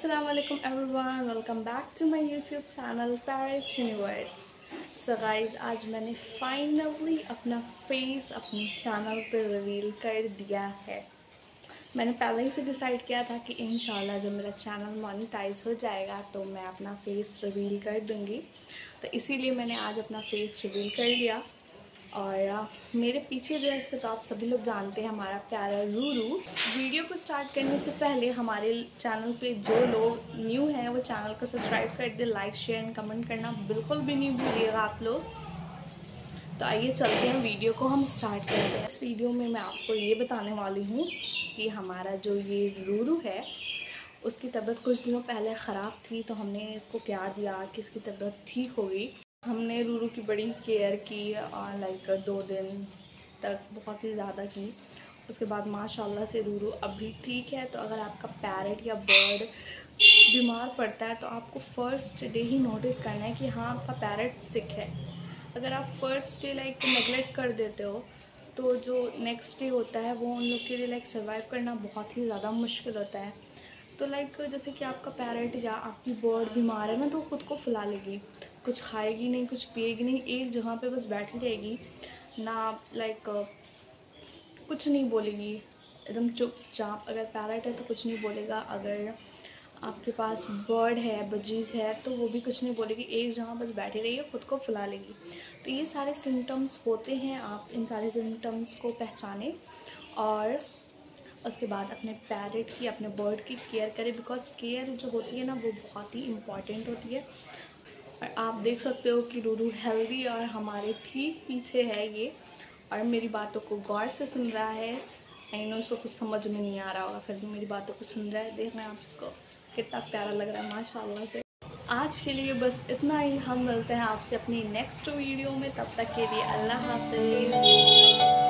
Assalamualaikum everyone, welcome back to my YouTube channel Parrot Universe। So guys, आज मैंने finally अपना face अपने channel पर रिवील कर दिया है। मैंने पहले ही से डिसाइड किया था कि इंशाल्लाह जब मेरा चैनल मोनेटाइज हो जाएगा तो मैं अपना फेस रिवील कर दूँगी, तो इसीलिए मैंने आज अपना फेस रिवील कर लिया। और मेरे पीछे जो है इसका तो आप सभी लोग जानते हैं, हमारा प्यारा रूरू। वीडियो को स्टार्ट करने से पहले हमारे चैनल पे जो लोग न्यू हैं वो चैनल को सब्सक्राइब कर दे, लाइक शेयर एंड कमेंट करना बिल्कुल भी नहीं भूलिएगा आप लोग। तो आइए चलते हैं, वीडियो को हम स्टार्ट करते हैं। इस वीडियो में मैं आपको ये बताने वाली हूँ कि हमारा जो ये रूरू है उसकी तबीयत कुछ दिनों पहले ख़राब थी, तो हमने इसको प्यार दिया कि इसकी तबीयत ठीक हो गई। हमने रूरू की बड़ी केयर की, लाइक 2 दिन तक बहुत ही ज़्यादा की। उसके बाद माशाल्लाह से रूरू अभी ठीक है। तो अगर आपका पैरट या बर्ड बीमार पड़ता है तो आपको फ़र्स्ट डे ही नोटिस करना है कि हाँ आपका पैरट सिक है। अगर आप फर्स्ट डे लाइक नेगलेक्ट कर देते हो तो जो नेक्स्ट डे होता है वो उन लोग के लिए लाइक सर्वाइव करना बहुत ही ज़्यादा मुश्किल होता है। तो लाइक जैसे कि आपका पैरट या आपकी बर्ड बीमार है ना, तो ख़ुद को फुला लेगी, कुछ खाएगी नहीं, कुछ पिएगी नहीं, एक जगह पे बस बैठी रहेगी ना, लाइक कुछ नहीं बोलेगी, एकदम चुपचाप। अगर पैरट है तो कुछ नहीं बोलेगा, अगर आपके पास बर्ड है, बजीज़ है, तो वो भी कुछ नहीं बोलेगी, एक जगह बस बैठी रही है, ख़ुद को फुला लेगी। तो ये सारे सिम्टम्स होते हैं, आप इन सारे सिम्टम्स को पहचानें और उसके बाद अपने पैरट की, अपने बर्ड की केयर करें, बिकॉज केयर जो होती है ना वो बहुत ही इम्पॉर्टेंट होती है। और आप देख सकते हो कि रूरू हेल्दी और हमारे ठीक पीछे है ये, और मेरी बातों को गौर से सुन रहा है। आई नो इसको कुछ समझ में नहीं आ रहा होगा, फिर भी मेरी बातों को सुन रहा है। देख रहे हैं आप इसको, कितना प्यारा लग रहा है माशाल्लाह से। आज के लिए बस इतना ही, हम मिलते हैं आपसे अपनी नेक्स्ट वीडियो में, तब तक के लिए अल्लाह हाफ़िज़।